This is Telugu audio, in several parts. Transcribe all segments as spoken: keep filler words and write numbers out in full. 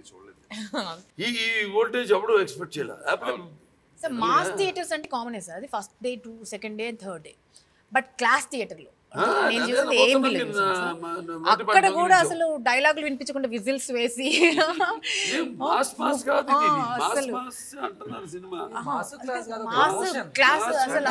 ఈ వోల్టేజ్ అప్పుడు ఎక్స్పెక్ట్ చేయాలి. సో మాస్ థియేటర్స్ అంటే కామన్ సార్, అది first day to second day third day. But class థియేటర్లో నేను చూసింది ఏం లేదు, అక్కడ కూడా అసలు డైలాగులు వినిపించకుండా విజిల్స్ వేసి క్లాస్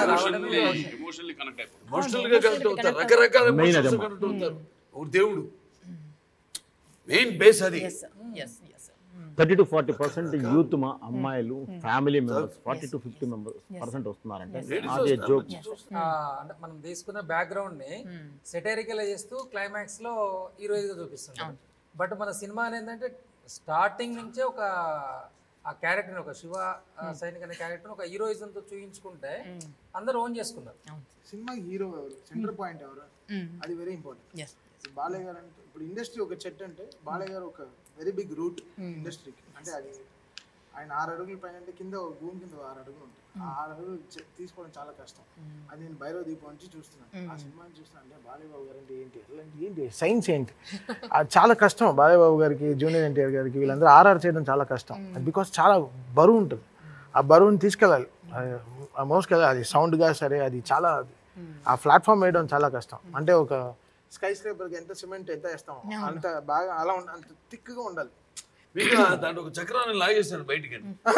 దేవుడు మెయిన్ బేస్ అది. Thirty to forty percent youth మా అమ్మాయిలు family members forty to fifty members percent వస్తున్నారంటే అదే జోక్. అంటే మనం తీసుకున్న బ్యాక్గ్రౌండ్ ని సెటైరికల్ చేస్తూ క్లైమాక్స్ లో హీరోయిన్ గా చూపిస్తున్నాం. బట్ మన సినిమా ఏంటంటే స్టార్టింగ్ నుంచే ఒక ఆ క్యారెక్టర్ ఒక శివ సైనిక్ అనే క్యారెక్టర్ ఒక హీరోయిజం తో చూపించుకుంటే అందరూ ఓన్ చేసుకున్నారు. సినిమా హీరో ఎవరు, సెంటర్ పాయింట్ ఎవరు, అది వెరీ ఇంపార్టెంట్. బాలయ్య గారు అంటే ఇప్పుడు ఇండస్ట్రీ ఒక చెట్టు అంటే బాలయ్య గారు ఒక వెరీ బిగ్ రూట్ ఇండస్ట్రీకి. అంటే అది ఆయన ఆరు అడుగుల పైన అంటే కింద భూమి కింద ఆరు అడుగులు ఉంటాయి. ఆ ఆరు అడుగులు తీసుకోవడం చాలా కష్టం. అది నేను భైరవ దీపం నుంచి చూస్తున్నాను, ఆ సినిమాని చూస్తున్నాను. అంటే బాలయ్య బాబు గారు అంటే ఏంటి, ఎలాంటి ఏంటి సైన్స్ ఏంటి, అది చాలా కష్టం. బాలయ్య బాబు గారికి, జూనియర్ ఎన్టీఆర్ గారికి వీళ్ళందరూ ఆర్ఆర్ చేయడం చాలా కష్టం. బికాస్ చాలా బరువు ఉంటుంది, ఆ బరువుని తీసుకెళ్ళాలి, ఆ మోసుకెళ్ళాలి. అది సౌండ్గా సరే అది చాలా, ఆ ప్లాట్ఫామ్ వేయడం చాలా కష్టం. అంటే ఒక స్కై స్క్రేపర్కి ఎంత సిమెంట్ ఎంత వేస్తాం అంత బాగా అలా ఉండాలి, అంత థిక్గా ఉండాలి. మీకు దాంట్లో ఒక చక్రాన్ని లాగేస్తాను బయటికి.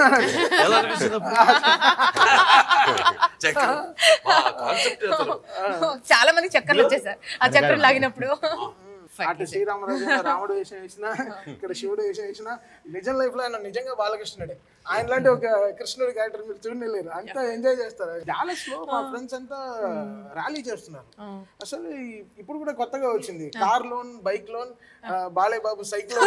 చాలా మంది చక్కర్లు వచ్చేసారు ఆ చక్రం లాగినప్పుడు. అటు శ్రీరామరాజు రాముడు వేషం వేసిన, ఇక్కడ శివుడు వేషం వేసిన. నిజం లైఫ్ లో ఆయన నిజంగా బాలకృష్ణుడే. ఆయన లాంటి ఒక కృష్ణుడి క్యారెక్టర్ మీరు చూడలేరు, అంతా ఎంజాయ్ చేస్తారు. డాలస్ లో మా ఫ్రెండ్స్ అంతా ర్యాలీ చేస్తున్నారు. అసలు ఇప్పుడు కూడా కొత్తగా వచ్చింది car loan, bike loan, Balayya Babu cycle,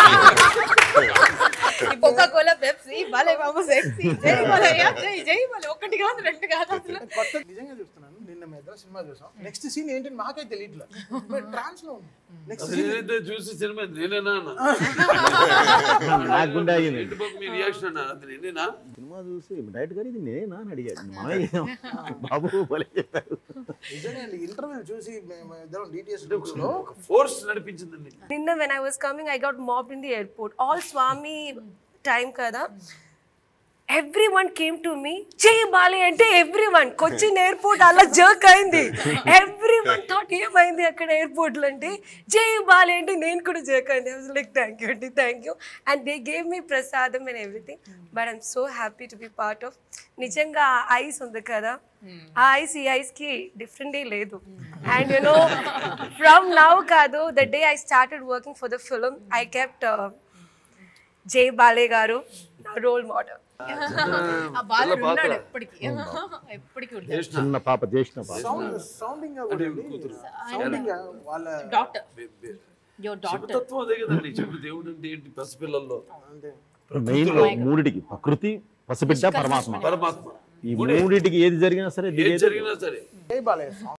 Coca Cola, Pepsi, Balayya Babu sexy, జై బాలయ్య, జై జై బాలయ్య. ఒకటి కాదు రెండు కాదు, కొత్త నిజంగా చూస్తున్నాను. నిన్న మీద సినిమా చూసాం, నెక్స్ట్ సీన్ ఏంటంటే మాకే తెలియట్లేదు, ట్రాన్స్ లో ఉంది. చూసి సినిమా నేనేనా సినిమా చూసి డైరెక్ట్ గారు ఇది నేనేనా అని అడిగాడు. బాబు చెప్పారు ఇంటర్వ్యూ చూసి ఫోర్స్ నడిపించిందండి. నిన్న when I was coming I got mobbed in the airport. All Swami time kada. Everyone came to me, Jai Bale ante everyone Cochin airport alla jerk ayindi. Everyone thought ఏమైంది అక్కడ airport lo ante Jai Bale ante నేను కూడా jerk ayindi. I was like thank you aunty, thank you, and they gave me prasadam and everything. But I'm so happy to be part of. నిజంగా ఐస్ ఉంది కదా, ఆ ఐస్ ఈ ఐస్ కి డిఫరెంట్ డే లేదు. And you know from now kadu, the day I started working for the film, I kept uh, Jai Bale garu na role model. చిన్న పాప చేసిన సౌండింగ్ వాళ్ళ తత్వం అదే కదండి. చెడు దేవుడు అంటే ఏంటి, పసిపిల్లల్లో మెయిన్ మూడిటికి ప్రకృతి, పసిబిడ్డ, పరమాత్మ. పరమాత్మ ఈ మూడిటికి ఏది జరిగినా సరే జరిగినా సరే